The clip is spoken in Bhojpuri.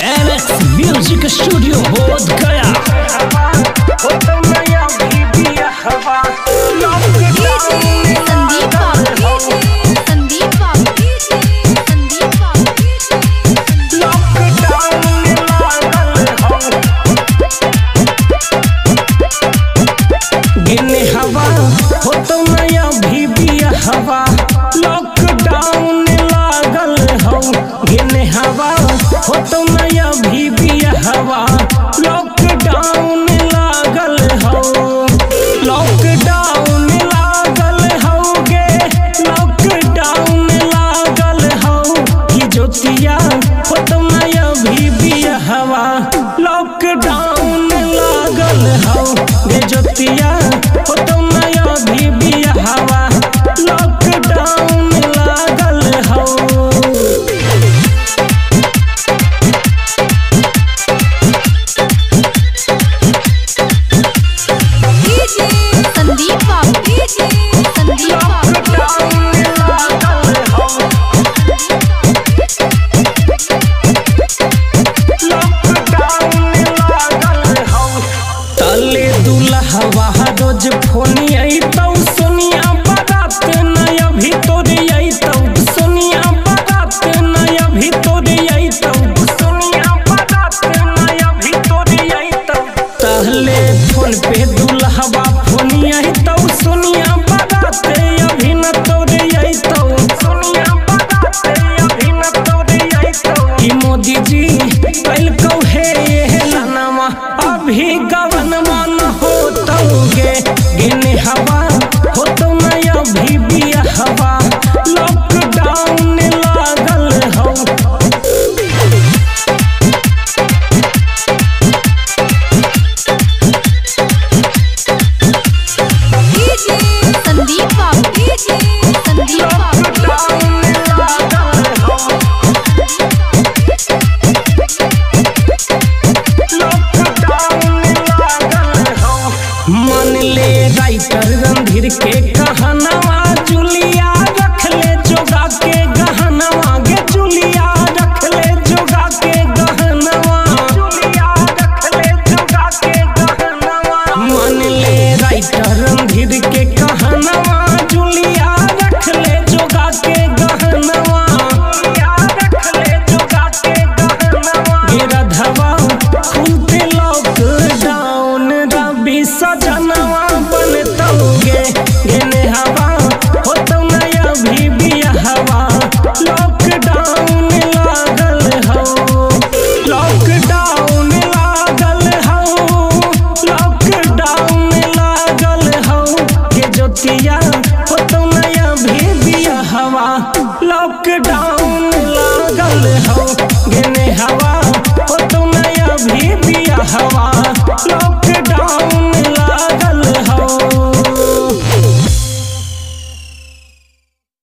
NX म्यूजिक स्टूडियो बोध गया। गिने हवा हो तो नया भी बिया हवा, लॉकडाउन लागल हो। गिने हवा हो तो नया भी बिया हवा, लॉकडाउन लागल हो। लॉकडाउन लागल हो गे, लॉकडाउन लागल हो। कि ज्योतिया हो तो नया भी बिया हवा, लॉकडाउन लागल हो। गे ज्योतिया हो तो नया भी बिया हवा, लॉकडाउन लागल हो। तले दुल्हवा रोज फोनी अइतौ, सोनिया बारात नया भी तोरे अइतौ। सोनिया बारात नया भी तोरे अइतौ, सोनिया बारात नया भी तोरे अइतौ। तहले फोन पे दुल्हवा फोनी अइतौ, सोनिया बारात अभी न तोरे अइतौ। सोनिया बारात अभी न तोरे अइतौ। कि मोदी जी कइलकौ हे लनवा, अभी गवनवा न होतौगे। गिने हवा हो तो नया भी बिया हवा, लॉकडाउन लागल हो। मन ले राइटर रणधीर के कहनवा, जुलिया रख ले जोगा के गहनवा। गे जुलिया रख ले जोगा के गहनवा, जुलिया रख ले जोगा के गहनवा। मन ले राइटर रणधीर के कहनवा, जुलिया रख ले जोगा के गहनवा, जुलिया रख ले जोगा के गहनवा। गे रधवा खुलते लॉकडाउन, रवि सजनवा बनतौगे। गिने हवा हो तो नया भी बिया हवा, लॉकडाउन लागल हो। लॉकडाउन लागल हो, लॉकडाउन लागल हो। के ज्योतिया हो तो नया भी बिया हवा, लॉकडाउन